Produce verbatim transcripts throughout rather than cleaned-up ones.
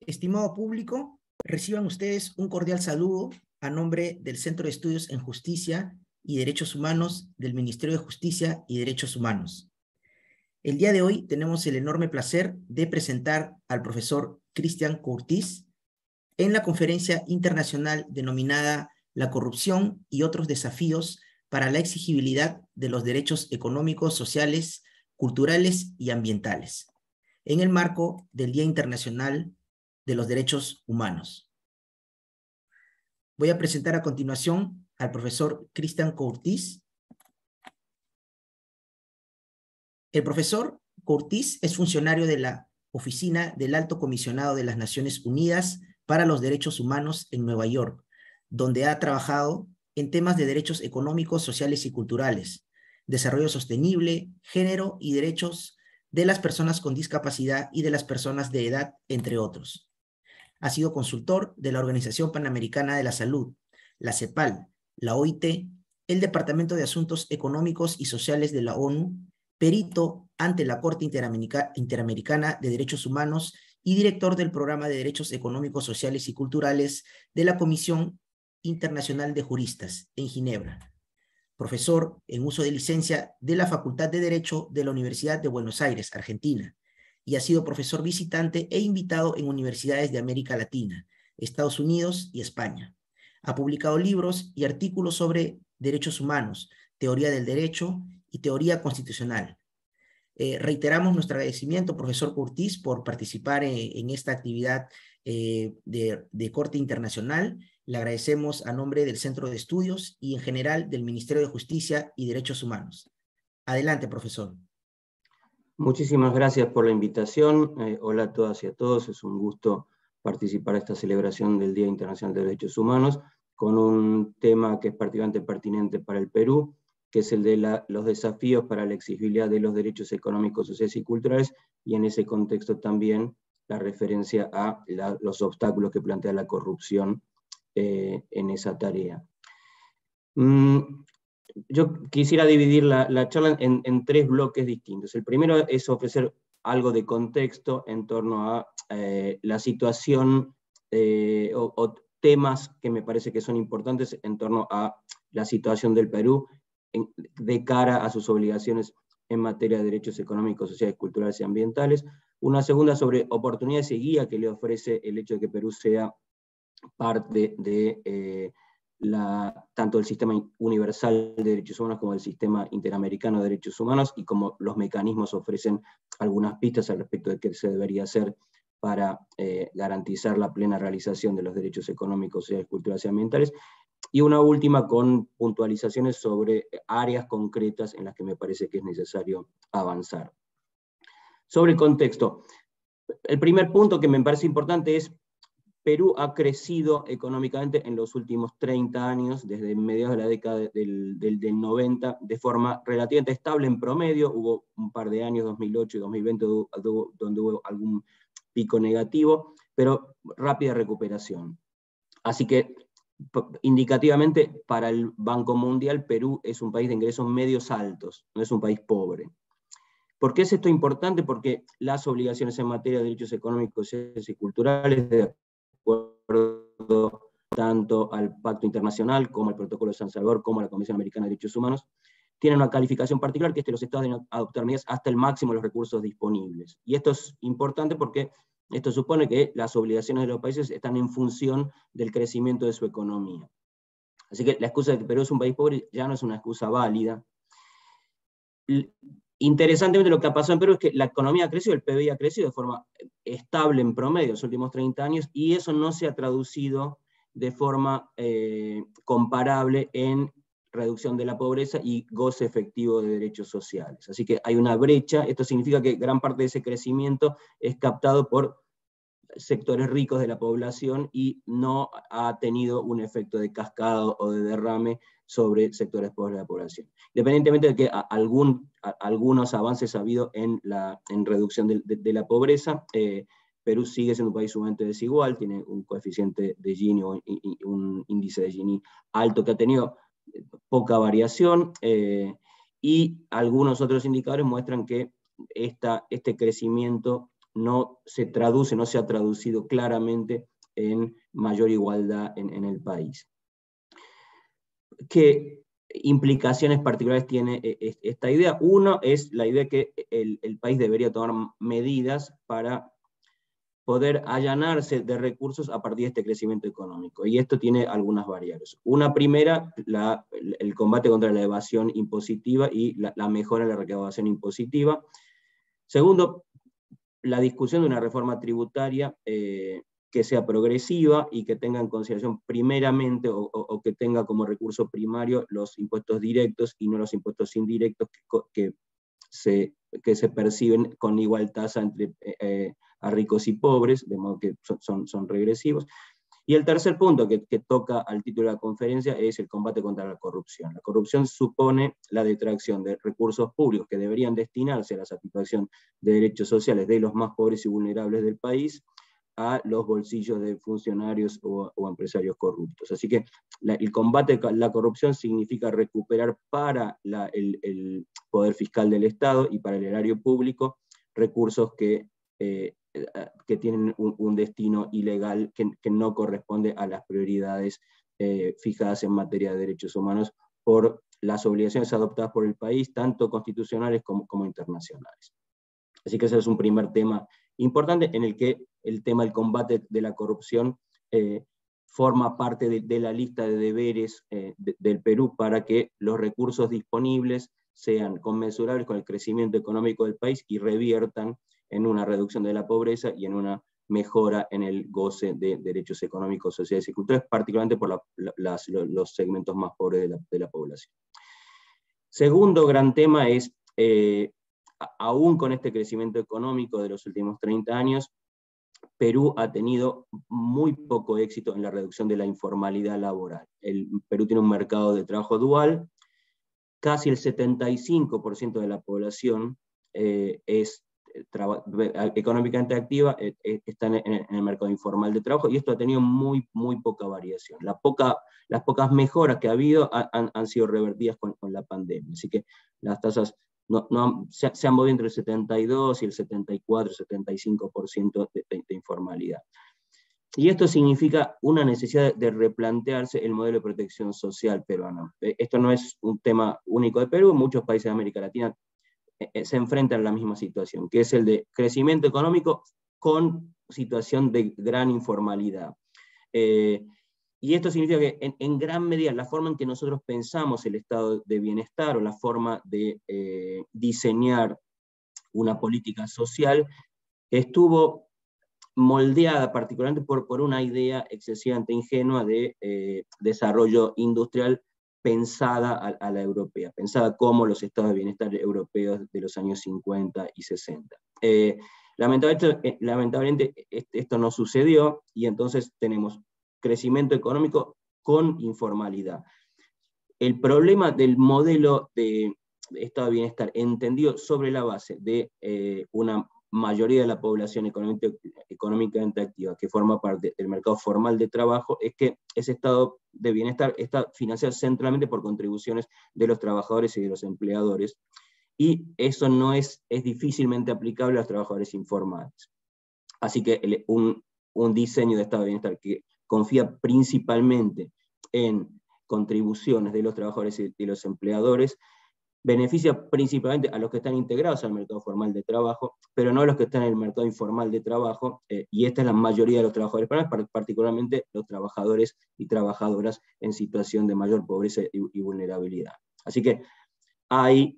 Estimado público, reciban ustedes un cordial saludo a nombre del Centro de Estudios en Justicia y Derechos Humanos del Ministerio de Justicia y Derechos Humanos. El día de hoy tenemos el enorme placer de presentar al profesor Cristian Courtís en la conferencia internacional denominada La corrupción y otros desafíos para la exigibilidad de los derechos económicos, sociales, culturales y ambientales, en el marco del Día Internacional de los Derechos Humanos. Voy a presentar a continuación al profesor Cristian Courtís. El profesor Courtís es funcionario de la Oficina del Alto Comisionado de las Naciones Unidas para los Derechos Humanos en Nueva York, donde ha trabajado en temas de derechos económicos, sociales y culturales, desarrollo sostenible, género y derechos de las personas con discapacidad y de las personas de edad, entre otros. Ha sido consultor de la Organización Panamericana de la Salud, la CEPAL, la O I T, el Departamento de Asuntos Económicos y Sociales de la ONU, perito ante la Corte Interamerica- Interamericana de Derechos Humanos y director del Programa de Derechos Económicos, Sociales y Culturales de la Comisión Internacional de Juristas en Ginebra. Profesor en uso de licencia de la Facultad de Derecho de la Universidad de Buenos Aires, Argentina, y ha sido profesor visitante e invitado en universidades de América Latina, Estados Unidos y España. Ha publicado libros y artículos sobre derechos humanos, teoría del derecho y teoría constitucional. Eh, reiteramos nuestro agradecimiento, profesor Courtís, por participar en, en esta actividad eh, de, de corte internacional. Le agradecemos a nombre del Centro de Estudios y en general del Ministerio de Justicia y Derechos Humanos. Adelante, profesor. Muchísimas gracias por la invitación. Eh, hola a todas y a todos. Es un gusto participar de esta celebración del Día Internacional de Derechos Humanos con un tema que es particularmente pertinente para el Perú, que es el de la, los desafíos para la exigibilidad de los derechos económicos, sociales y culturales, y en ese contexto también la referencia a la, los obstáculos que plantea la corrupción eh, en esa tarea. Mm, Yo quisiera dividir la, la charla en, en tres bloques distintos. El primero es ofrecer algo de contexto en torno a eh, la situación eh, o, o temas que me parece que son importantes en torno a la situación del Perú en, de cara a sus obligaciones en materia de derechos económicos, sociales, culturales y ambientales. Una segunda sobre oportunidades y guía que le ofrece el hecho de que Perú sea parte de eh, La, tanto el sistema universal de derechos humanos como el sistema interamericano de derechos humanos, y como los mecanismos ofrecen algunas pistas al respecto de qué se debería hacer para eh, garantizar la plena realización de los derechos económicos, sociales, culturales y ambientales. Y una última con puntualizaciones sobre áreas concretas en las que me parece que es necesario avanzar. Sobre el contexto, el primer punto que me parece importante es Perú ha crecido económicamente en los últimos treinta años, desde mediados de la década del, del, del noventa, de forma relativamente estable en promedio. Hubo un par de años, dos mil ocho y dos mil veinte, donde hubo algún pico negativo, pero rápida recuperación. Así que, indicativamente, para el Banco Mundial, Perú es un país de ingresos medios altos, no es un país pobre. ¿Por qué es esto importante? Porque las obligaciones en materia de derechos económicos, sociales y culturales, de acuerdo tanto al Pacto Internacional como al Protocolo de San Salvador como a la Convención Americana de Derechos Humanos, tienen una calificación particular, que es que los estados deben adoptar medidas hasta el máximo de los recursos disponibles. Y esto es importante porque esto supone que las obligaciones de los países están en función del crecimiento de su economía. Así que la excusa de que Perú es un país pobre ya no es una excusa válida. Interesantemente, lo que ha pasado en Perú es que la economía ha crecido, el P B I ha crecido de forma estable en promedio los últimos treinta años, y eso no se ha traducido de forma eh, comparable en reducción de la pobreza y goce efectivo de derechos sociales. Así que hay una brecha. Esto significa que gran parte de ese crecimiento es captado por sectores ricos de la población y no ha tenido un efecto de cascada o de derrame sobre sectores pobres de la población. Independientemente de que a, algún, a, algunos avances ha habido en la en reducción de, de, de la pobreza, eh, Perú sigue siendo un país sumamente desigual, tiene un coeficiente de Gini o un índice de Gini alto que ha tenido poca variación, eh, y algunos otros indicadores muestran que esta, este crecimiento no se traduce, no se ha traducido claramente en mayor igualdad en, en el país. ¿Qué implicaciones particulares tiene esta idea? Uno es la idea que el, el país debería tomar medidas para poder allanarse de recursos a partir de este crecimiento económico. Y esto tiene algunas variables. Una primera, la, el combate contra la evasión impositiva y la, la mejora en la recaudación impositiva. Segundo, la discusión de una reforma tributaria eh, que sea progresiva y que tenga en consideración primeramente o, o, o que tenga como recurso primario los impuestos directos y no los impuestos indirectos que, que, se, que se perciben con igual tasa entre eh, a ricos y pobres, de modo que son, son, son regresivos. Y el tercer punto que, que toca al título de la conferencia es el combate contra la corrupción. La corrupción supone la detracción de recursos públicos que deberían destinarse a la satisfacción de derechos sociales de los más pobres y vulnerables del país a los bolsillos de funcionarios o, o empresarios corruptos. Así que la, el combate a la corrupción significa recuperar para la, el, el poder fiscal del Estado y para el erario público recursos que eh, que tienen un, un destino ilegal que, que no corresponde a las prioridades eh, fijadas en materia de derechos humanos por las obligaciones adoptadas por el país, tanto constitucionales como, como internacionales. Así que ese es un primer tema importante en el que el tema del combate de la corrupción eh, forma parte de, de la lista de deberes eh, de, del Perú para que los recursos disponibles sean conmensurables con el crecimiento económico del país y reviertan en una reducción de la pobreza y en una mejora en el goce de derechos económicos, sociales y culturales, particularmente por la, la, las, los segmentos más pobres de la, de la población. Segundo gran tema es, eh, aún con este crecimiento económico de los últimos treinta años, Perú ha tenido muy poco éxito en la reducción de la informalidad laboral. El Perú tiene un mercado de trabajo dual, casi el setenta y cinco por ciento de la población eh, es económicamente activa, eh, está en, en el mercado informal de trabajo, y esto ha tenido muy, muy poca variación. La poca, las pocas mejoras que ha habido han, han sido revertidas con, con la pandemia, así que las tasas no, no, se, se han movido entre el setenta y dos y el setenta y cuatro, setenta y cinco por ciento de, de, de informalidad. Y esto significa una necesidad de replantearse el modelo de protección social peruano. Esto no es un tema único de Perú, muchos países de América Latina se enfrentan a la misma situación, que es el de crecimiento económico con situación de gran informalidad. Eh, y esto significa que en, en gran medida la forma en que nosotros pensamos el estado de bienestar o la forma de eh, diseñar una política social estuvo moldeada particularmente por, por una idea excesivamente ingenua de eh, desarrollo industrial pensada a, a la europea, pensada como los estados de bienestar europeos de los años cincuenta y sesenta. Eh, lamentablemente, lamentablemente esto no sucedió y entonces tenemos crecimiento económico con informalidad. El problema del modelo de estado de bienestar entendido sobre la base de eh, una mayoría de la población económicamente activa que forma parte del mercado formal de trabajo es que ese estado de bienestar está financiado centralmente por contribuciones de los trabajadores y de los empleadores, y eso no es, es difícilmente aplicable a los trabajadores informales. Así que el, un, un diseño de estado de bienestar que confía principalmente en contribuciones de los trabajadores y de los empleadores beneficia principalmente a los que están integrados al mercado formal de trabajo, pero no a los que están en el mercado informal de trabajo, eh, y esta es la mayoría de los trabajadores peruanos, particularmente los trabajadores y trabajadoras en situación de mayor pobreza y, y vulnerabilidad. Así que hay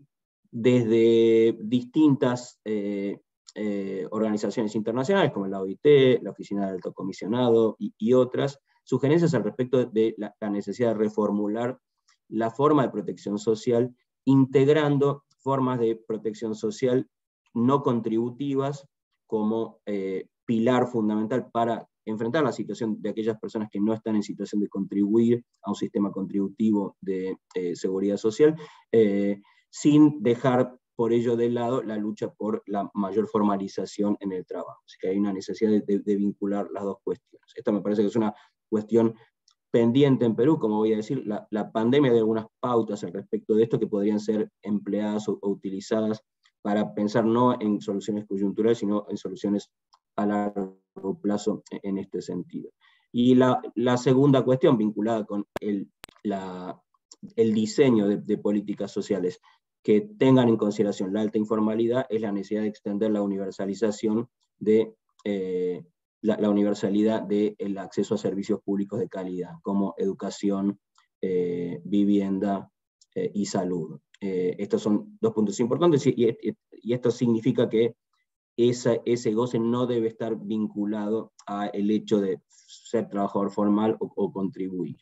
desde distintas eh, eh, organizaciones internacionales, como la O I T, la Oficina del Alto Comisionado y, y otras, sugerencias al respecto de la, la necesidad de reformular la forma de protección social, integrando formas de protección social no contributivas como eh, pilar fundamental para enfrentar la situación de aquellas personas que no están en situación de contribuir a un sistema contributivo de eh, seguridad social, eh, sin dejar por ello de lado la lucha por la mayor formalización en el trabajo. Así que hay una necesidad de, de, de vincular las dos cuestiones. Esta me parece que es una cuestión pendiente en Perú, como voy a decir, la, la pandemia de algunas pautas al respecto de esto que podrían ser empleadas o, o utilizadas para pensar no en soluciones coyunturales, sino en soluciones a largo plazo en este sentido. Y la, la segunda cuestión vinculada con el, la, el diseño de, de políticas sociales que tengan en consideración la alta informalidad es la necesidad de extender la universalización de eh, la, la universalidad del acceso a servicios públicos de calidad, como educación, eh, vivienda eh, y salud. Eh, estos son dos puntos importantes, y, y, y esto significa que esa, ese goce no debe estar vinculado al hecho de ser trabajador formal o, o contribuir.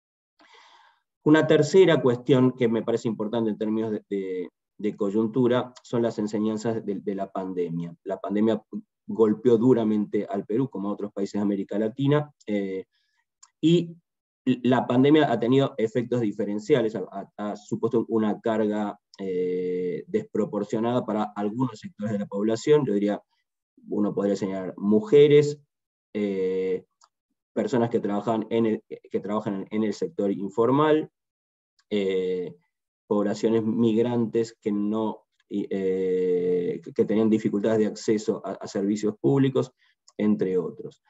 Una tercera cuestión que me parece importante en términos de, de, de coyuntura son las enseñanzas de, de la pandemia. La pandemia golpeó duramente al Perú, como a otros países de América Latina, eh, y la pandemia ha tenido efectos diferenciales, ha, ha supuesto una carga eh, desproporcionada para algunos sectores de la población. Yo diría, uno podría señalar mujeres, eh, personas que trabajan en el, que trabajan en el sector informal, eh, poblaciones migrantes que, no, eh, que tenían dificultades de acceso a, a servicios públicos, entre otros.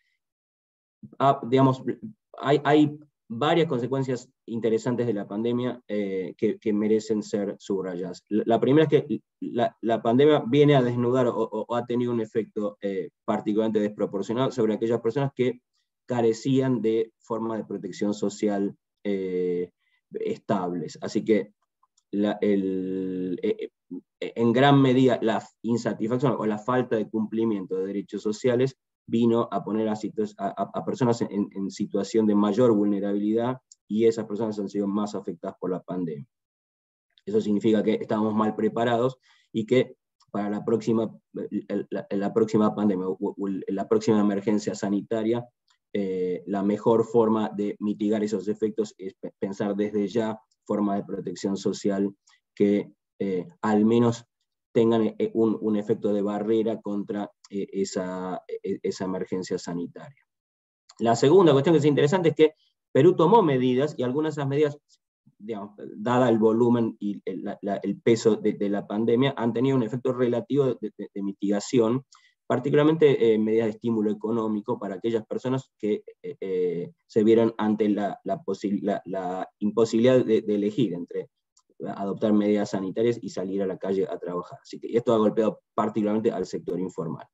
Ah, digamos, hay, hay varias consecuencias interesantes de la pandemia eh, que, que merecen ser subrayadas. La, la primera es que la, la pandemia viene a desnudar o, o, o ha tenido un efecto eh, particularmente desproporcionado sobre aquellas personas que carecían de formas de protección social eh, estables. Así que la, el, eh, en gran medida la insatisfacción o la falta de cumplimiento de derechos sociales vino a poner a, a, a personas en, en situación de mayor vulnerabilidad, y esas personas han sido más afectadas por la pandemia. Eso significa que estábamos mal preparados y que para la próxima, la, la próxima pandemia o la próxima emergencia sanitaria, eh, la mejor forma de mitigar esos efectos es pensar desde ya formas de protección social que eh, al menos tengan un, un efecto de barrera contra eh, esa, esa emergencia sanitaria. La segunda cuestión que es interesante es que Perú tomó medidas, y algunas de esas medidas, digamos, dada el volumen y el, la, el peso de, de la pandemia, han tenido un efecto relativo de, de, de mitigación, particularmente eh, medidas de estímulo económico para aquellas personas que eh, eh, se vieron ante la, la, la, la imposibilidad de, de elegir entre adoptar medidas sanitarias y salir a la calle a trabajar. Así que esto ha golpeado particularmente al sector informal.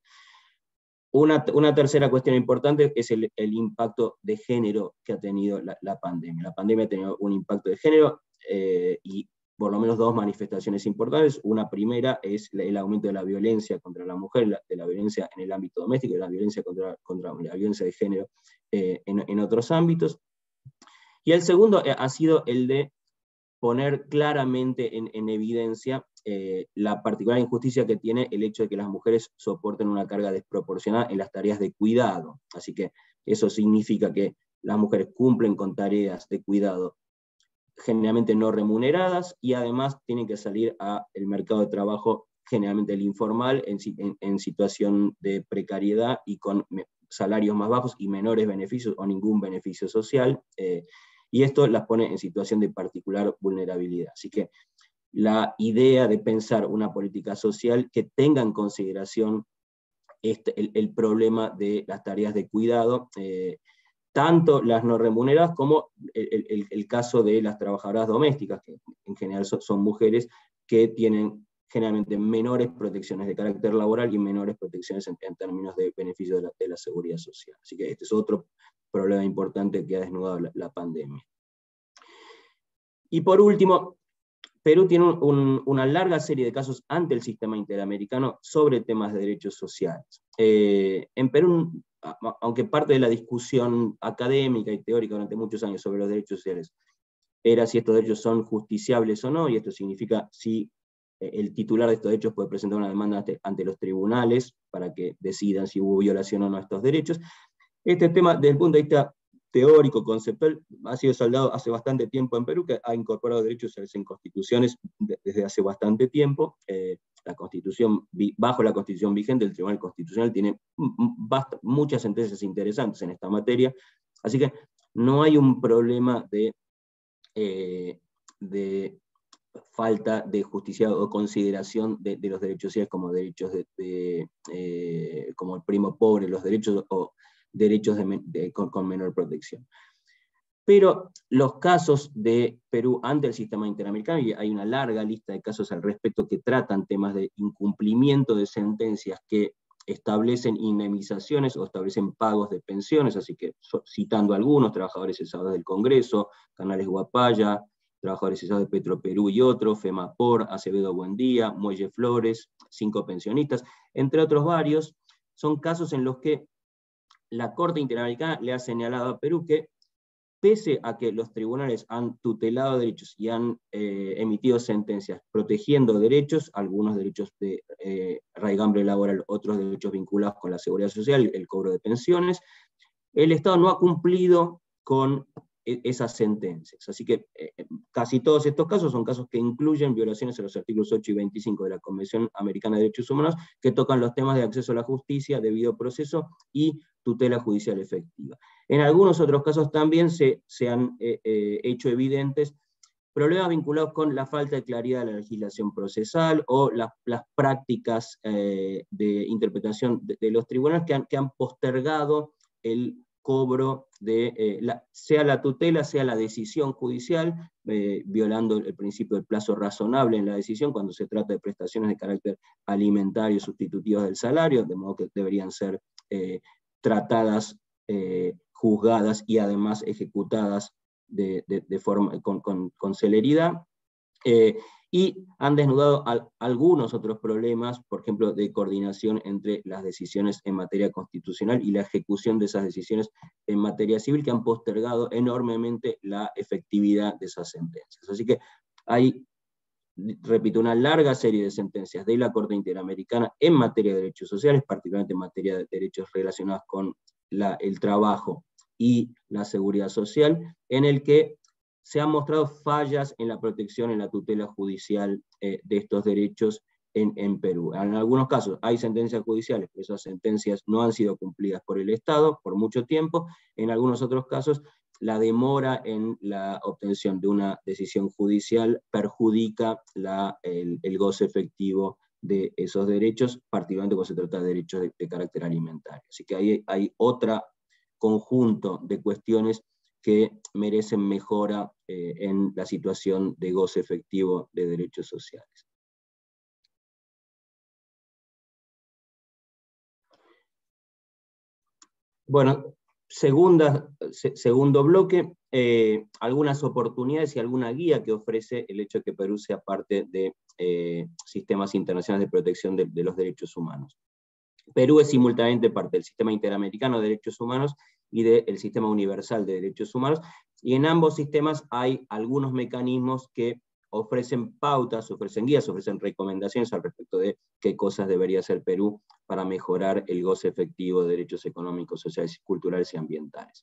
Una, una tercera cuestión importante es el, el impacto de género que ha tenido la, la pandemia. La pandemia ha tenido un impacto de género eh, y por lo menos dos manifestaciones importantes. Una primera es el aumento de la violencia contra la mujer, la, de la violencia en el ámbito doméstico, de la violencia contra, contra la violencia de género eh, en, en otros ámbitos. Y el segundo ha sido el de poner claramente en, en evidencia eh, la particular injusticia que tiene el hecho de que las mujeres soporten una carga desproporcionada en las tareas de cuidado. Así que eso significa que las mujeres cumplen con tareas de cuidado generalmente no remuneradas, y además tienen que salir al mercado de trabajo, generalmente el informal, en, en, en situación de precariedad y con salarios más bajos y menores beneficios o ningún beneficio social, eh, y esto las pone en situación de particular vulnerabilidad. Así que la idea de pensar una política social que tenga en consideración este, el, el problema de las tareas de cuidado, eh, tanto las no remuneradas como el, el, el caso de las trabajadoras domésticas, que en general son, son mujeres que tienen generalmente menores protecciones de carácter laboral y menores protecciones en, en términos de beneficios de la, de la seguridad social. Así que este es otro problema importante que ha desnudado la, la pandemia. Y por último, Perú tiene un, un, una larga serie de casos ante el sistema interamericano sobre temas de derechos sociales. Eh, en Perú, aunque parte de la discusión académica y teórica durante muchos años sobre los derechos sociales era si estos derechos son justiciables o no, y esto significa si el titular de estos derechos puede presentar una demanda ante, ante los tribunales para que decidan si hubo violación o no a estos derechos. Este tema, desde el punto de vista teórico, conceptual, ha sido saldado hace bastante tiempo en Perú, que ha incorporado derechos sociales en constituciones de, desde hace bastante tiempo. Eh, la constitución, bajo la constitución vigente, el Tribunal Constitucional tiene basta, muchas sentencias interesantes en esta materia, así que no hay un problema de, eh, de falta de justicia o consideración de, de los derechos sociales como derechos de, de eh, como el primo pobre, los derechos o derechos de, de, con, con menor protección. Pero los casos de Perú ante el sistema interamericano, y hay una larga lista de casos al respecto que tratan temas de incumplimiento de sentencias que establecen indemnizaciones o establecen pagos de pensiones, así que citando algunos, trabajadores cesados del Congreso, Canales Guapaya, trabajadores cesados de Petroperú y otros, FEMAPOR, Acevedo Buendía, Muelle Flores, cinco pensionistas, entre otros varios, son casos en los que la Corte Interamericana le ha señalado a Perú que, pese a que los tribunales han tutelado derechos y han eh, emitido sentencias protegiendo derechos, algunos derechos de eh, raigambre laboral, otros derechos vinculados con la seguridad social, el cobro de pensiones, el Estado no ha cumplido con esas sentencias. Así que eh, casi todos estos casos son casos que incluyen violaciones a los artículos ocho y veinticinco de la Convención Americana de Derechos Humanos, que tocan los temas de acceso a la justicia, debido proceso y tutela judicial efectiva. En algunos otros casos también se, se han eh, eh, hecho evidentes problemas vinculados con la falta de claridad de la legislación procesal o la, las prácticas eh, de interpretación de, de los tribunales que han, que han postergado el cobro de, eh, la, sea la tutela, sea la decisión judicial, eh, violando el principio del plazo razonable en la decisión cuando se trata de prestaciones de carácter alimentario sustitutivas del salario, de modo que deberían ser eh, tratadas, eh, juzgadas y además ejecutadas de, de, de forma, con, con, con celeridad. Eh, y han desnudado al, algunos otros problemas, por ejemplo, de coordinación entre las decisiones en materia constitucional y la ejecución de esas decisiones en materia civil, que han postergado enormemente la efectividad de esas sentencias. Así que hay, repito, una larga serie de sentencias de la Corte Interamericana en materia de derechos sociales, particularmente en materia de derechos relacionados con la, el trabajo y la seguridad social, en el que se han mostrado fallas en la protección, en la tutela judicial eh, de estos derechos en, en Perú. En algunos casos hay sentencias judiciales, pero esas sentencias no han sido cumplidas por el Estado por mucho tiempo. En algunos otros casos, la demora en la obtención de una decisión judicial perjudica la, el, el goce efectivo de esos derechos, particularmente cuando se trata de derechos de, de carácter alimentario. Así que ahí hay otro conjunto de cuestiones que merecen mejora eh, en la situación de goce efectivo de derechos sociales. Bueno, segunda, se, segundo bloque, eh, algunas oportunidades y alguna guía que ofrece el hecho de que Perú sea parte de eh, sistemas internacionales de protección de, de los derechos humanos. Perú es simultáneamente parte del Sistema Interamericano de Derechos Humanos y del Sistema Universal de Derechos Humanos, y en ambos sistemas hay algunos mecanismos que ofrecen pautas, ofrecen guías, ofrecen recomendaciones al respecto de qué cosas debería hacer Perú para mejorar el goce efectivo de derechos económicos, sociales, culturales y ambientales.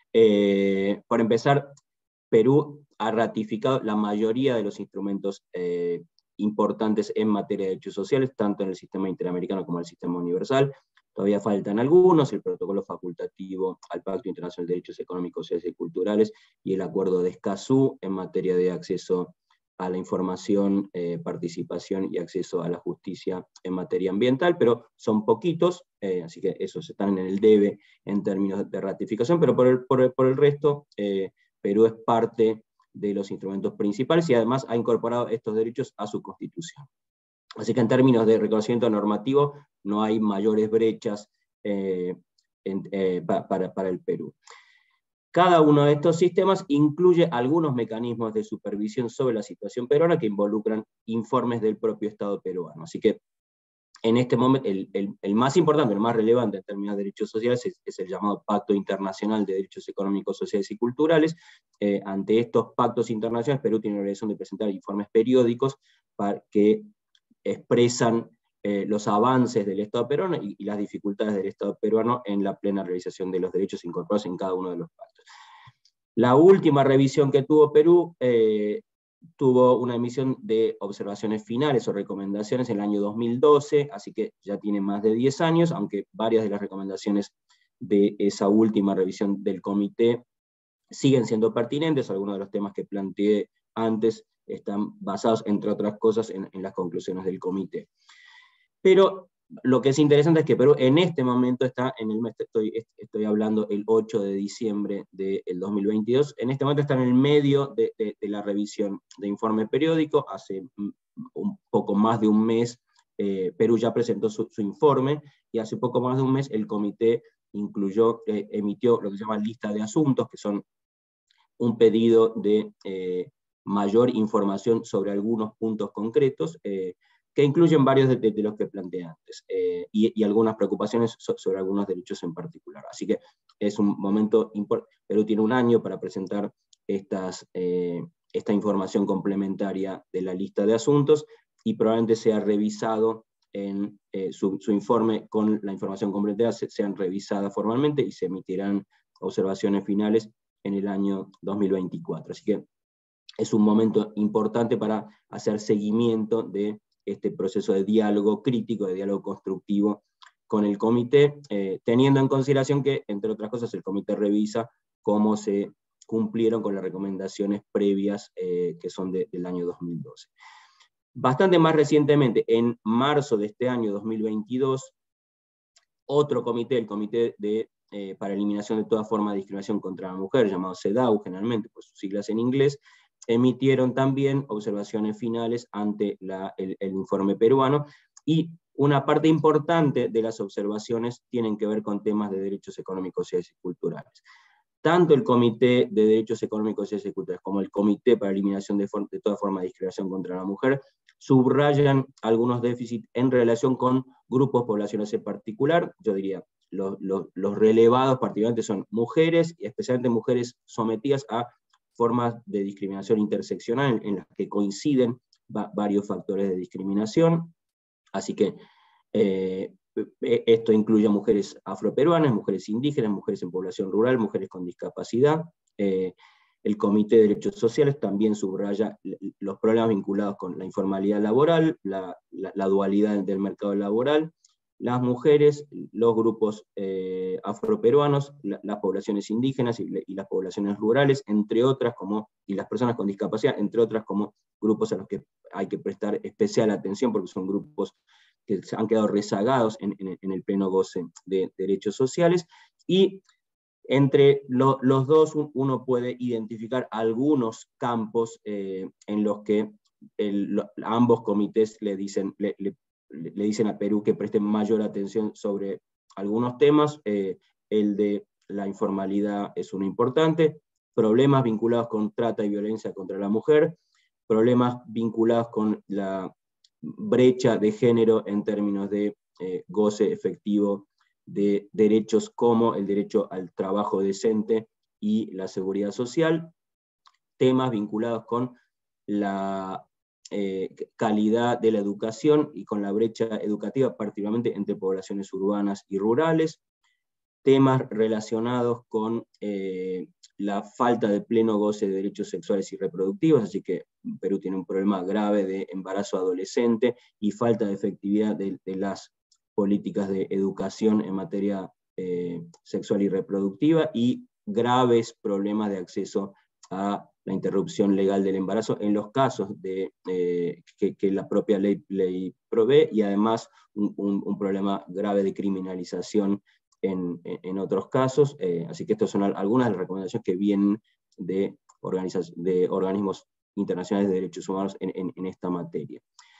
Eh, por empezar, Perú ha ratificado la mayoría de los instrumentos eh, importantes en materia de derechos sociales, tanto en el sistema interamericano como en el sistema universal. Todavía faltan algunos, el protocolo facultativo al Pacto Internacional de Derechos Económicos, Sociales y Culturales y el acuerdo de Escazú en materia de acceso a la información, eh, participación y acceso a la justicia en materia ambiental, pero son poquitos, eh, así que esos están en el debe en términos de ratificación, pero por el, por el, por el resto, eh, Perú es parte de los instrumentos principales y además ha incorporado estos derechos a su Constitución. Así que en términos de reconocimiento normativo no hay mayores brechas eh, en, eh, pa, para, para el Perú. Cada uno de estos sistemas incluye algunos mecanismos de supervisión sobre la situación peruana que involucran informes del propio Estado peruano. Así que en este momento el, el, el más importante, el más relevante en términos de derechos sociales es, es el llamado Pacto Internacional de Derechos Económicos, Sociales y Culturales. Eh, ante estos pactos internacionales, Perú tiene la obligación de presentar informes periódicos para que expresan eh, los avances del Estado peruano y, y las dificultades del Estado peruano en la plena realización de los derechos incorporados en cada uno de los pactos. La última revisión que tuvo Perú eh, tuvo una emisión de observaciones finales o recomendaciones en el año dos mil doce, así que ya tiene más de diez años, aunque varias de las recomendaciones de esa última revisión del comité siguen siendo pertinentes. Algunos de los temas que planteé antes están basados, entre otras cosas, en, en las conclusiones del comité. Pero lo que es interesante es que Perú en este momento está en el mes, estoy, estoy hablando el ocho de diciembre del dos mil veintidós, en este momento está en el medio de, de, de la revisión de informe periódico. Hace un poco más de un mes eh, Perú ya presentó su, su informe, y hace poco más de un mes el comité incluyó, eh, emitió lo que se llama lista de asuntos, que son un pedido de eh, mayor información sobre algunos puntos concretos, eh, que incluyen varios de, de los que planteé antes, eh, y, y algunas preocupaciones so, sobre algunos derechos en particular. Así que es un momento importante. Perú tiene un año para presentar estas, eh, esta información complementaria de la lista de asuntos, y probablemente sea revisado en eh, su, su informe con la información complementaria, se, sean revisadas formalmente y se emitirán observaciones finales en el año dos mil veinticuatro. Así que es un momento importante para hacer seguimiento de este proceso de diálogo crítico, de diálogo constructivo con el comité, eh, teniendo en consideración que, entre otras cosas, el comité revisa cómo se cumplieron con las recomendaciones previas eh, que son de, del año dos mil doce. Bastante más recientemente, en marzo de este año dos mil veintidós, otro comité, el Comité de, eh, para Eliminación de toda forma de discriminación contra la mujer, llamado CEDAW generalmente, por sus siglas en inglés, emitieron también observaciones finales ante la, el, el informe peruano, y una parte importante de las observaciones tienen que ver con temas de derechos económicos, sociales y culturales. Tanto el Comité de Derechos Económicos, Sociales y Culturales como el Comité para Eliminación de, de toda forma de discriminación contra la mujer subrayan algunos déficits en relación con grupos poblacionales en particular. Yo diría, los, los, los relevados particularmente son mujeres, y especialmente mujeres sometidas a formas de discriminación interseccional en, en las que coinciden va, varios factores de discriminación. Así que eh, esto incluye a mujeres afroperuanas, mujeres indígenas, mujeres en población rural, mujeres con discapacidad. Eh, el Comité de Derechos Sociales también subraya los problemas vinculados con la informalidad laboral, la, la, la dualidad del mercado laboral, las mujeres, los grupos eh, afroperuanos, la, las poblaciones indígenas y, y las poblaciones rurales, entre otras, como, y las personas con discapacidad, entre otras, como grupos a los que hay que prestar especial atención, porque son grupos que han quedado rezagados en, en, en el pleno goce de derechos sociales. Y entre lo, los dos uno puede identificar algunos campos eh, en los que el, lo, ambos comités le dicen, le, le, le dicen a Perú que preste mayor atención sobre algunos temas. Eh, el de la informalidad es uno importante, problemas vinculados con trata y violencia contra la mujer, problemas vinculados con la brecha de género en términos de eh, goce efectivo de derechos como el derecho al trabajo decente y la seguridad social, temas vinculados con la eh, calidad de la educación y con la brecha educativa, particularmente entre poblaciones urbanas y rurales, temas relacionados con eh, la falta de pleno goce de derechos sexuales y reproductivos, así que Perú tiene un problema grave de embarazo adolescente y falta de efectividad de, de las políticas de educación en materia eh, sexual y reproductiva, y graves problemas de acceso a la interrupción legal del embarazo en los casos de, eh, que, que la propia ley, ley provee, y además un, un, un problema grave de criminalización en, en otros casos. Eh, así que estas son algunas de las recomendaciones que vienen de, de organismos internacionales de derechos humanos en, en, en esta materia.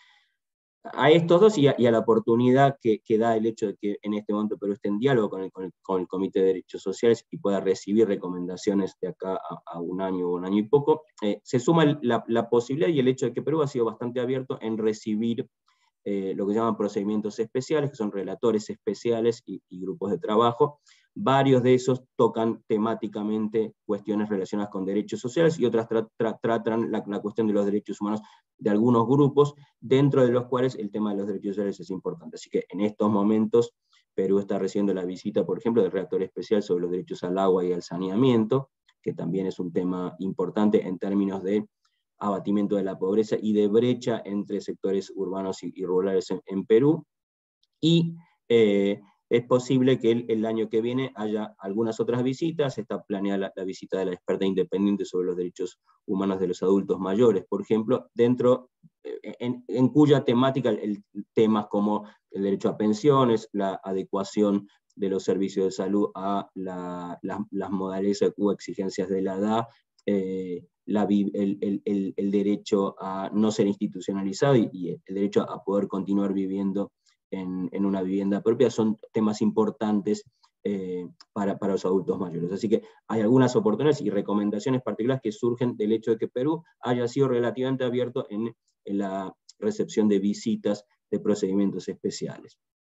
A estos dos y a, y a la oportunidad que, que da el hecho de que en este momento Perú esté en diálogo con el, con el, con el Comité de Derechos Sociales y pueda recibir recomendaciones de acá a, a un año o un año y poco, eh, se suma la, la posibilidad y el hecho de que Perú ha sido bastante abierto en recibir eh, lo que llaman procedimientos especiales, que son relatores especiales y, y grupos de trabajo. Varios de esos tocan temáticamente cuestiones relacionadas con derechos sociales, y otras tra tra tratan la, la cuestión de los derechos humanos de algunos grupos, dentro de los cuales el tema de los derechos sociales es importante. Así que en estos momentos Perú está recibiendo la visita, por ejemplo, del relator especial sobre los derechos al agua y al saneamiento, que también es un tema importante en términos de abatimiento de la pobreza y de brecha entre sectores urbanos y, y rurales en, en Perú. Y eh, es posible que el, el año que viene haya algunas otras visitas. Está planeada la, la visita de la experta independiente sobre los derechos humanos de los adultos mayores, por ejemplo, dentro, en, en cuya temática el, temas como el derecho a pensiones, la adecuación de los servicios de salud a la, la, las modalidades u exigencias de la edad, eh, la, el, el, el derecho a no ser institucionalizado y, y el derecho a poder continuar viviendo en, en una vivienda propia, son temas importantes eh, para, para los adultos mayores. Así que hay algunas oportunidades y recomendaciones particulares que surgen del hecho de que Perú haya sido relativamente abierto en, en la recepción de visitas de procedimientos especiales.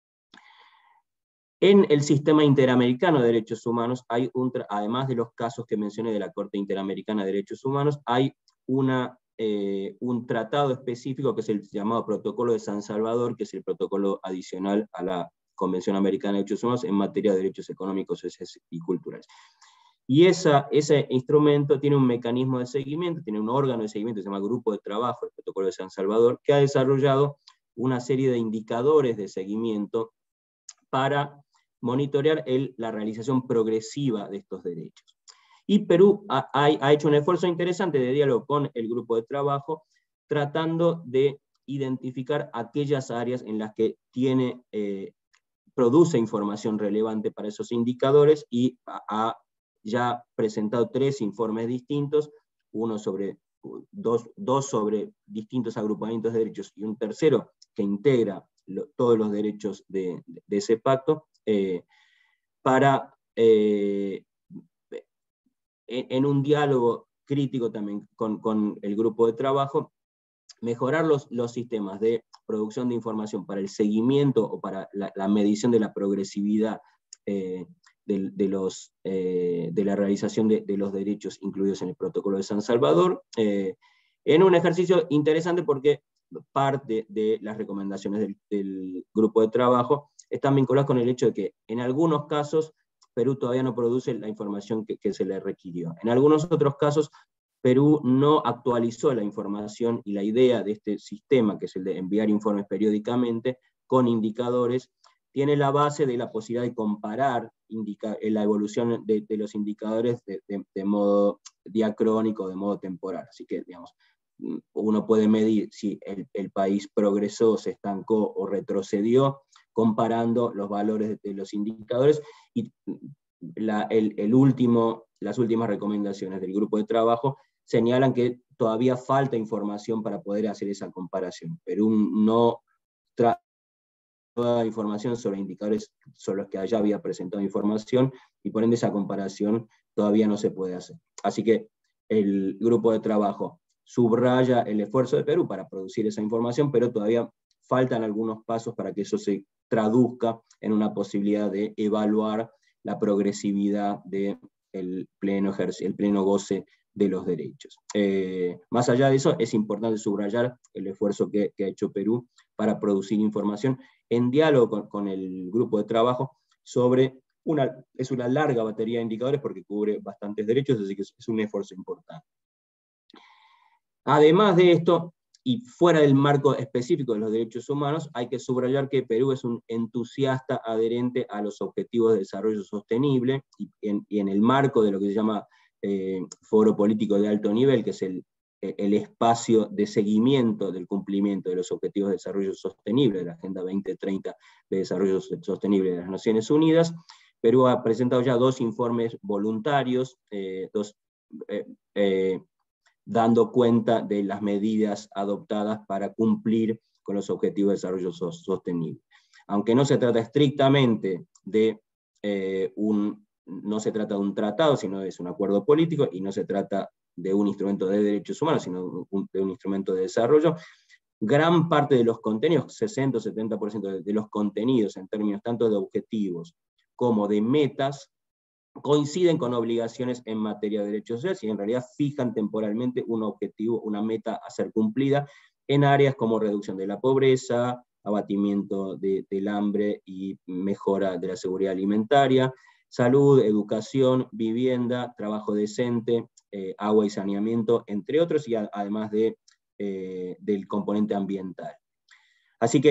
En el sistema interamericano de derechos humanos, hay un, además de los casos que mencioné de la Corte Interamericana de Derechos Humanos, hay una, eh, un tratado específico que es el llamado Protocolo de San Salvador, que es el protocolo adicional a la Convención Americana de Derechos Humanos en materia de derechos económicos, sociales y culturales. Y esa, ese instrumento tiene un mecanismo de seguimiento, tiene un órgano de seguimiento que se llama Grupo de Trabajo, el Protocolo de San Salvador, que ha desarrollado una serie de indicadores de seguimiento para monitorear el, la realización progresiva de estos derechos. Y Perú ha, ha hecho un esfuerzo interesante de diálogo con el grupo de trabajo, tratando de identificar aquellas áreas en las que tiene, eh, produce información relevante para esos indicadores, y ha, ha ya presentado tres informes distintos, uno sobre, dos, dos sobre distintos agrupamientos de derechos y un tercero que integra lo, todos los derechos de, de, de ese pacto, eh, para, eh, en, en un diálogo crítico también con, con el grupo de trabajo, mejorar los, los sistemas de producción de información para el seguimiento o para la, la medición de la progresividad eh, de, de, los, eh, de la realización de, de los derechos incluidos en el Protocolo de San Salvador, eh, en un ejercicio interesante porque parte de las recomendaciones del, del grupo de trabajo están vinculadas con el hecho de que en algunos casos Perú todavía no produce la información que, que se le requirió. En algunos otros casos Perú no actualizó la información y la idea de este sistema, que es el de enviar informes periódicamente con indicadores, tiene la base de la posibilidad de comparar indica, la evolución de, de los indicadores de, de, de modo diacrónico, de modo temporal. Así que, digamos, uno puede medir si el, el país progresó, se estancó o retrocedió, comparando los valores de, de los indicadores, y la, el, el último, las últimas recomendaciones del grupo de trabajo señalan que todavía falta información para poder hacer esa comparación. Perú no trae toda información sobre indicadores sobre los que ya había presentado información, y por ende esa comparación todavía no se puede hacer. Así que el grupo de trabajo subraya el esfuerzo de Perú para producir esa información, pero todavía faltan algunos pasos para que eso se traduzca en una posibilidad de evaluar la progresividad del pleno, el pleno goce de los derechos. Eh, más allá de eso, es importante subrayar el esfuerzo que, que ha hecho Perú para producir información en diálogo con, con el grupo de trabajo sobre una, es una larga batería de indicadores porque cubre bastantes derechos, así que es, es un esfuerzo importante. Además de esto, y fuera del marco específico de los derechos humanos, hay que subrayar que Perú es un entusiasta adherente a los objetivos de desarrollo sostenible, y en, y en el marco de lo que se llama eh, Foro Político de Alto Nivel, que es el, el espacio de seguimiento del cumplimiento de los objetivos de desarrollo sostenible, de la Agenda veinte treinta de Desarrollo Sostenible de las Naciones Unidas. Perú ha presentado ya dos informes voluntarios, eh, dos... Eh, eh, dando cuenta de las medidas adoptadas para cumplir con los objetivos de desarrollo sostenible. Aunque no se trata estrictamente de eh, un, no se trata de un tratado, sino es un acuerdo político, y no se trata de un instrumento de derechos humanos, sino de un instrumento de desarrollo, gran parte de los contenidos, sesenta o setenta por ciento de, de los contenidos en términos tanto de objetivos como de metas, coinciden con obligaciones en materia de derechos sociales y en realidad fijan temporalmente un objetivo, una meta a ser cumplida en áreas como reducción de la pobreza, abatimiento de, del hambre y mejora de la seguridad alimentaria, salud, educación, vivienda, trabajo decente, eh, agua y saneamiento, entre otros, y a, además de, eh, del componente ambiental. Así que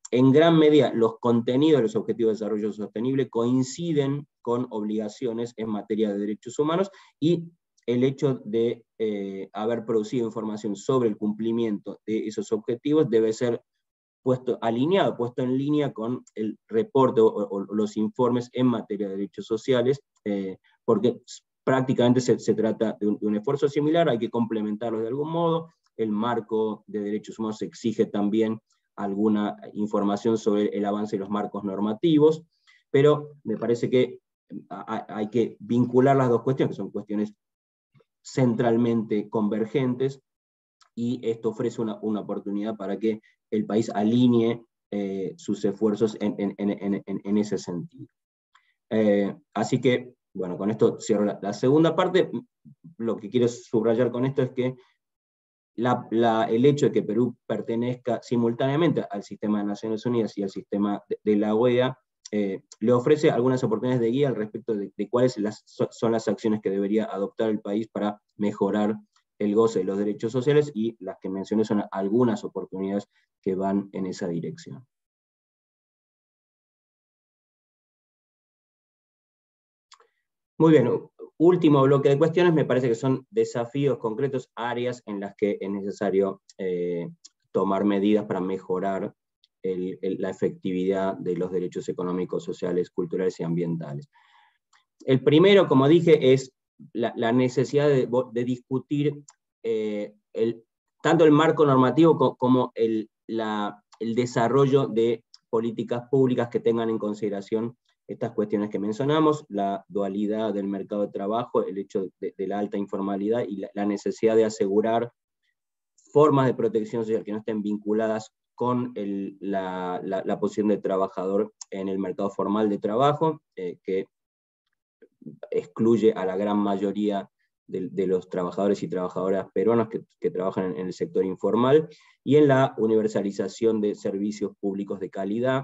en gran medida los contenidos de los Objetivos de Desarrollo Sostenible coinciden con obligaciones en materia de derechos humanos, y el hecho de eh, haber producido información sobre el cumplimiento de esos objetivos debe ser puesto alineado, puesto en línea con el reporte o, o, o los informes en materia de derechos sociales, eh, porque prácticamente se, se trata de un, de un esfuerzo similar, hay que complementarlos de algún modo. El marco de derechos humanos exige también alguna información sobre el avance de los marcos normativos, pero me parece que hay que vincular las dos cuestiones, que son cuestiones centralmente convergentes, y esto ofrece una, una oportunidad para que el país alinee eh, sus esfuerzos en, en, en, en, en ese sentido. Eh, así que, bueno, con esto cierro la, la segunda parte. Lo que quiero subrayar con esto es que la, la, el hecho de que Perú pertenezca simultáneamente al sistema de Naciones Unidas y al sistema de, de la O E A, eh, le ofrece algunas oportunidades de guía al respecto de, de cuáles las, son las acciones que debería adoptar el país para mejorar el goce de los derechos sociales, y las que mencioné son algunas oportunidades que van en esa dirección. Muy bien, último bloque de cuestiones, me parece que son desafíos concretos, áreas en las que es necesario eh, tomar medidas para mejorar el, el, la efectividad de los derechos económicos, sociales, culturales y ambientales. El primero, como dije, es la, la necesidad de, de discutir eh, el, tanto el marco normativo como, como el, la, el desarrollo de políticas públicas que tengan en consideración estas cuestiones que mencionamos, la dualidad del mercado de trabajo, el hecho de, de la alta informalidad y la, la necesidad de asegurar formas de protección social que no estén vinculadas con el, la, la, la posición de trabajador en el mercado formal de trabajo, eh, que excluye a la gran mayoría de, de los trabajadores y trabajadoras peruanas que, que trabajan en, en el sector informal, y en la universalización de servicios públicos de calidad.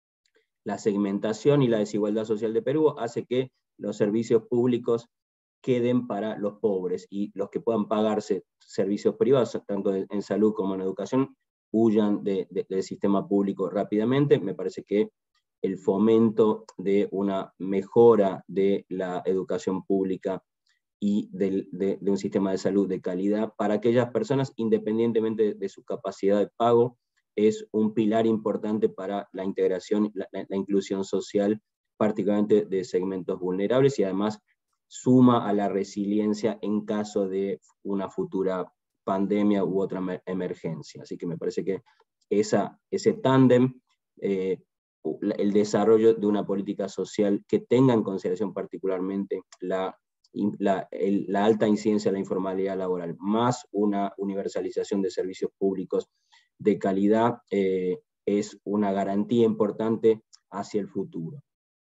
La segmentación y la desigualdad social de Perú hace que los servicios públicos queden para los pobres, y los que puedan pagarse servicios privados, tanto en salud como en educación, huyan de, de, del sistema público rápidamente. Me parece que el fomento de una mejora de la educación pública y de, de, de un sistema de salud de calidad para aquellas personas, independientemente de, de su capacidad de pago, es un pilar importante para la integración, la, la, la inclusión social, particularmente de segmentos vulnerables, y además suma a la resiliencia en caso de una futura pandemia u otra emergencia. Así que me parece que esa, ese tándem, eh, el desarrollo de una política social que tenga en consideración particularmente la, la, el, la alta incidencia de la informalidad laboral, más una universalización de servicios públicos de calidad, eh, es una garantía importante hacia el futuro.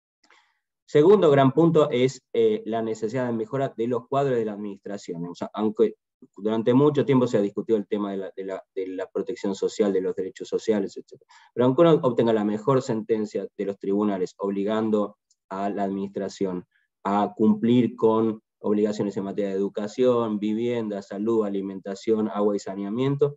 Segundo gran punto es eh, la necesidad de mejora de los cuadros de la administración. O sea, aunque durante mucho tiempo se ha discutido el tema de la, de, la, de la protección social, de los derechos sociales, etcétera. Pero aunque uno obtenga la mejor sentencia de los tribunales, obligando a la administración a cumplir con obligaciones en materia de educación, vivienda, salud, alimentación, agua y saneamiento,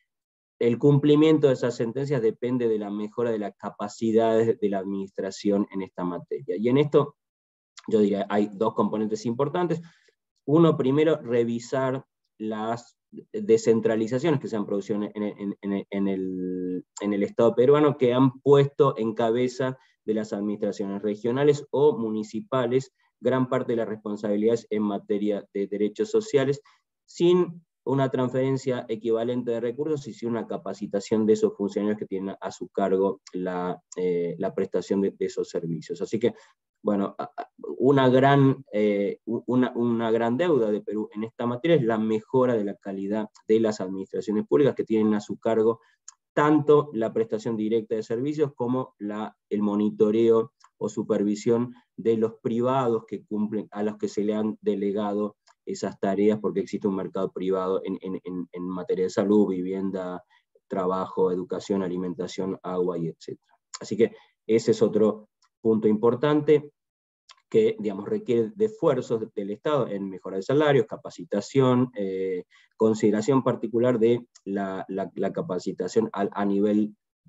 el cumplimiento de esas sentencias depende de la mejora de las capacidades de la administración en esta materia. Y en esto, yo diría, hay dos componentes importantes. Uno, primero, revisar las descentralizaciones que se han producido en, en, en, en, el, en el Estado peruano, que han puesto en cabeza de las administraciones regionales o municipales gran parte de las responsabilidades en materia de derechos sociales, sin una transferencia equivalente de recursos y sin una capacitación de esos funcionarios que tienen a su cargo la, eh, la prestación de, de esos servicios. Así que, bueno, una gran, eh, una, una gran deuda de Perú en esta materia es la mejora de la calidad de las administraciones públicas que tienen a su cargo tanto la prestación directa de servicios como la, el monitoreo o supervisión de los privados que cumplen, a los que se le han delegado esas tareas, porque existe un mercado privado en, en, en materia de salud, vivienda, trabajo, educación, alimentación, agua y etcétera. Así que ese es otro punto importante que, digamos, requiere de esfuerzos del Estado en mejora de salarios, capacitación, eh, consideración particular de la, la, la capacitación a, a nivel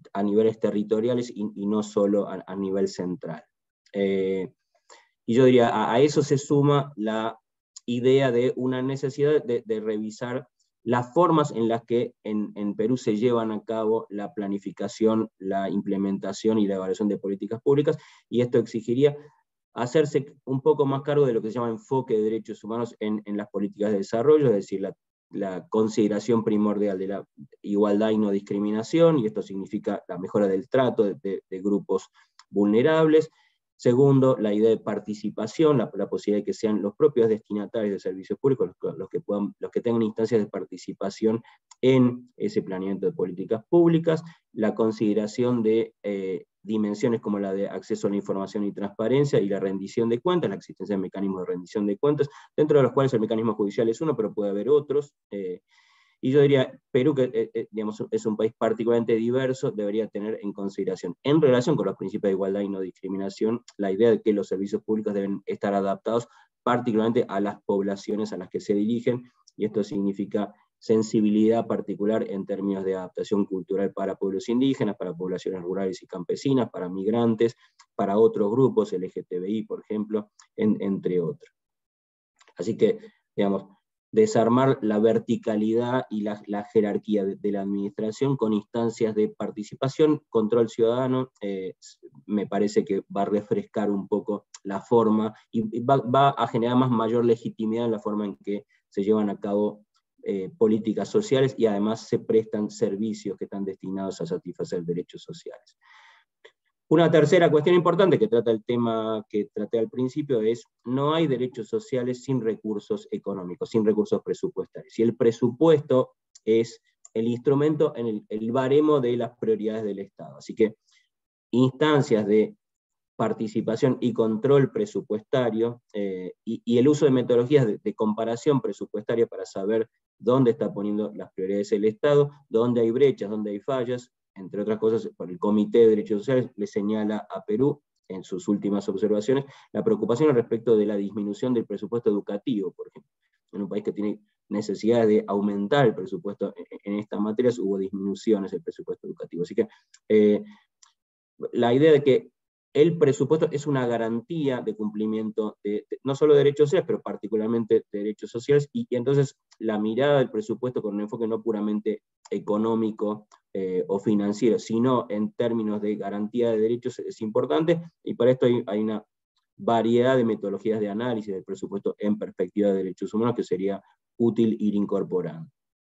a niveles territoriales y, y no solo a, a nivel central. Eh, y yo diría, a, a eso se suma la idea de una necesidad de, de revisar las formas en las que en, en Perú se llevan a cabo la planificación, la implementación y la evaluación de políticas públicas, y esto exigiría hacerse un poco más cargo de lo que se llama enfoque de derechos humanos en, en las políticas de desarrollo, es decir, la, la consideración primordial de la igualdad y no discriminación, y esto significa la mejora del trato de, de, de grupos vulnerables. Segundo, la idea de participación, la, la posibilidad de que sean los propios destinatarios de servicios públicos los, los, que puedan, los que tengan instancias de participación en ese planeamiento de políticas públicas, la consideración de eh, dimensiones como la de acceso a la información y transparencia y la rendición de cuentas, la existencia de mecanismos de rendición de cuentas, dentro de los cuales el mecanismo judicial es uno, pero puede haber otros. Eh, Y yo diría, Perú, que eh, digamos, es un país particularmente diverso, debería tener en consideración, en relación con los principios de igualdad y no discriminación, la idea de que los servicios públicos deben estar adaptados particularmente a las poblaciones a las que se dirigen, y esto significa sensibilidad particular en términos de adaptación cultural para pueblos indígenas, para poblaciones rurales y campesinas, para migrantes, para otros grupos, L G T B I, por ejemplo, en, entre otros. Así que, digamos, desarmar la verticalidad y la, la jerarquía de, de la administración con instancias de participación, control ciudadano, eh, me parece que va a refrescar un poco la forma y va, va a generar más mayor legitimidad en la forma en que se llevan a cabo eh, políticas sociales, y además se prestan servicios que están destinados a satisfacer derechos sociales. Una tercera cuestión importante que trata el tema que traté al principio es: no hay derechos sociales sin recursos económicos, sin recursos presupuestarios. Y el presupuesto es el instrumento, en el, el baremo de las prioridades del Estado. Así que instancias de participación y control presupuestario eh, y, y el uso de metodologías de, de comparación presupuestaria para saber dónde está poniendo las prioridades el Estado, dónde hay brechas, dónde hay fallas. Entre otras cosas, por el Comité de Derechos Sociales le señala a Perú, en sus últimas observaciones, la preocupación respecto de la disminución del presupuesto educativo, por ejemplo. En un país que tiene necesidades de aumentar el presupuesto en, en estas materias, hubo disminuciones del presupuesto educativo. Así que eh, la idea de que el presupuesto es una garantía de cumplimiento de, de no solo de derechos sociales, pero particularmente de derechos sociales, y, y entonces la mirada del presupuesto con un enfoque no puramente económico eh, o financiero, sino en términos de garantía de derechos es importante, y para esto hay, hay una variedad de metodologías de análisis del presupuesto en perspectiva de derechos humanos que sería útil ir incorporando.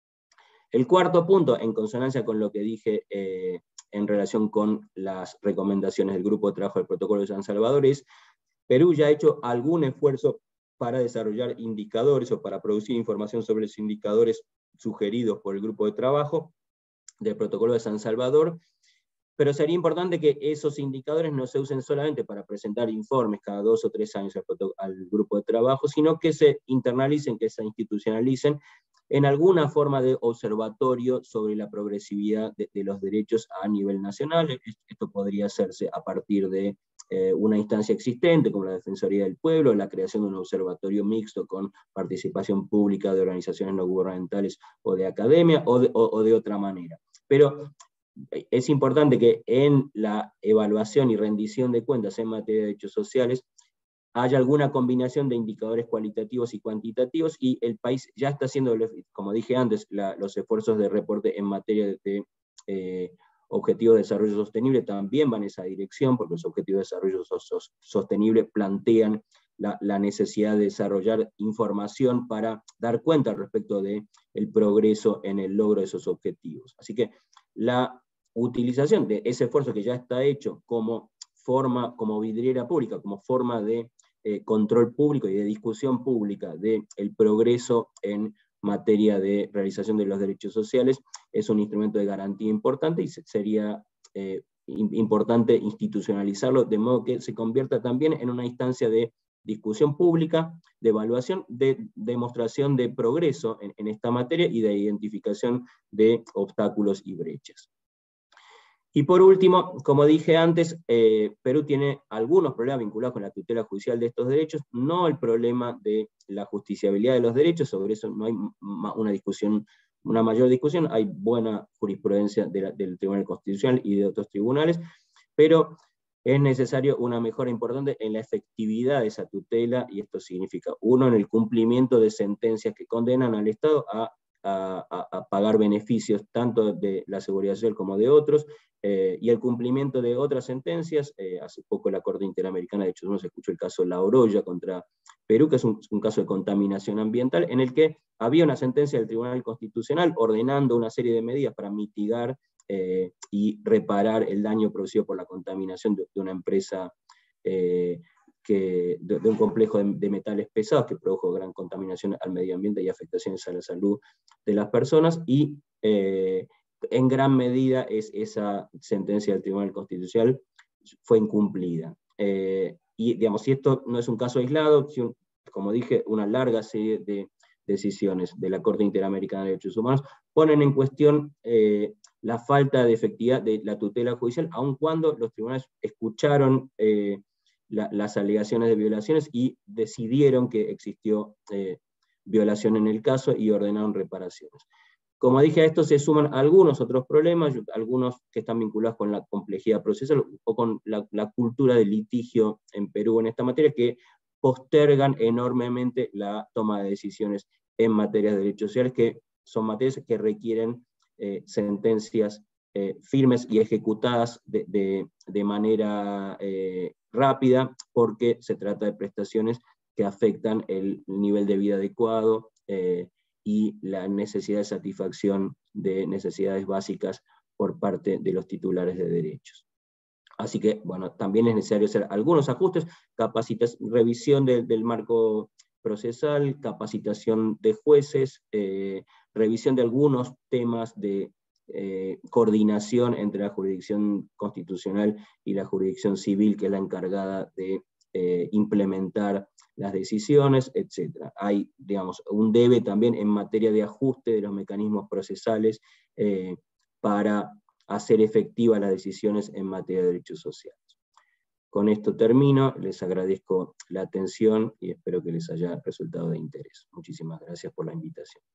El cuarto punto, en consonancia con lo que dije eh, en relación con las recomendaciones del Grupo de Trabajo del Protocolo de San Salvador, es: Perú ya ha hecho algún esfuerzo para desarrollar indicadores o para producir información sobre los indicadores sugeridos por el Grupo de Trabajo del Protocolo de San Salvador, pero sería importante que esos indicadores no se usen solamente para presentar informes cada dos o tres años al, al Grupo de Trabajo, sino que se internalicen, que se institucionalicen en alguna forma de observatorio sobre la progresividad de, de los derechos a nivel nacional. Esto podría hacerse a partir de eh, una instancia existente, como la Defensoría del Pueblo, la creación de un observatorio mixto con participación pública de organizaciones no gubernamentales o de academia, o de, o, o de otra manera. Pero es importante que en la evaluación y rendición de cuentas en materia de derechos sociales haya alguna combinación de indicadores cualitativos y cuantitativos, y el país ya está haciendo, como dije antes, la, los esfuerzos de reporte en materia de, de eh, objetivos de desarrollo sostenible también van en esa dirección, porque los objetivos de desarrollo so, so, sostenible plantean la, la necesidad de desarrollar información para dar cuenta al respecto del progreso en el logro de esos objetivos. Así que la utilización de ese esfuerzo que ya está hecho como forma, como vidriera pública, como forma de eh, control público y de discusión pública del progreso en materia de realización de los derechos sociales, es un instrumento de garantía importante, y sería eh, importante institucionalizarlo de modo que se convierta también en una instancia de discusión pública, de evaluación, de demostración de progreso en, en esta materia y de identificación de obstáculos y brechas. Y por último, como dije antes, eh, Perú tiene algunos problemas vinculados con la tutela judicial de estos derechos, no el problema de la justiciabilidad de los derechos, sobre eso no hay una discusión una mayor discusión, hay buena jurisprudencia de la, del Tribunal Constitucional y de otros tribunales, pero es necesario una mejora importante en la efectividad de esa tutela, y esto significa, uno, en el cumplimiento de sentencias que condenan al Estado a, a, a pagar beneficios tanto de la Seguridad Social como de otros, eh, y el cumplimiento de otras sentencias. Eh, hace poco la Corte Interamericana de Derechos Humanos escuchó el caso La Oroya contra Perú, que es un, un caso de contaminación ambiental, en el que había una sentencia del Tribunal Constitucional ordenando una serie de medidas para mitigar Eh, y reparar el daño producido por la contaminación de, de una empresa, eh, que, de, de un complejo de, de metales pesados que produjo gran contaminación al medio ambiente y afectaciones a la salud de las personas, y eh, en gran medida es, esa sentencia del Tribunal Constitucional fue incumplida. Eh, y digamos, si esto no es un caso aislado, si un, como dije, una larga serie de decisiones de la Corte Interamericana de Derechos Humanos ponen en cuestión eh, la falta de efectividad de la tutela judicial, aun cuando los tribunales escucharon eh, la, las alegaciones de violaciones y decidieron que existió eh, violación en el caso y ordenaron reparaciones. Como dije, a esto se suman algunos otros problemas, algunos que están vinculados con la complejidad procesal o con la, la cultura del litigio en Perú en esta materia, que postergan enormemente la toma de decisiones en materia de derechos sociales, que son materias que requieren eh, sentencias eh, firmes y ejecutadas de, de, de manera eh, rápida, porque se trata de prestaciones que afectan el nivel de vida adecuado eh, y la necesidad de satisfacción de necesidades básicas por parte de los titulares de derechos. Así que, bueno, también es necesario hacer algunos ajustes, capacitación, revisión de, del marco procesal, capacitación de jueces, eh, revisión de algunos temas de eh, coordinación entre la jurisdicción constitucional y la jurisdicción civil, que es la encargada de eh, implementar las decisiones, etcétera. Hay, digamos, un debe también en materia de ajuste de los mecanismos procesales eh, para hacer efectivas las decisiones en materia de derechos sociales. Con esto termino, les agradezco la atención y espero que les haya resultado de interés. Muchísimas gracias por la invitación.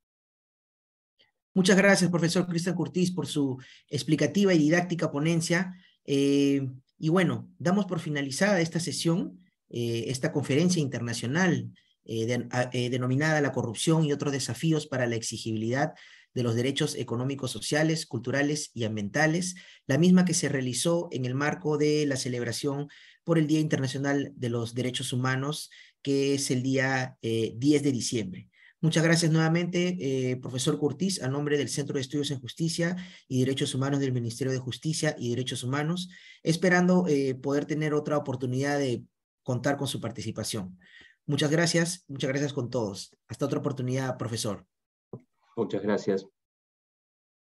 Muchas gracias, profesor Cristian Curtis, por su explicativa y didáctica ponencia. Eh, y bueno, damos por finalizada esta sesión, eh, esta conferencia internacional eh, de, eh, denominada La corrupción y otros desafíos para la exigibilidad de los derechos económicos, sociales, culturales y ambientales, la misma que se realizó en el marco de la celebración por el Día Internacional de los Derechos Humanos, que es el día eh, diez de diciembre. Muchas gracias nuevamente, eh, profesor Curtis, a nombre del Centro de Estudios en Justicia y Derechos Humanos del Ministerio de Justicia y Derechos Humanos, esperando eh, poder tener otra oportunidad de contar con su participación. Muchas gracias, muchas gracias con todos. Hasta otra oportunidad, profesor. Muchas gracias.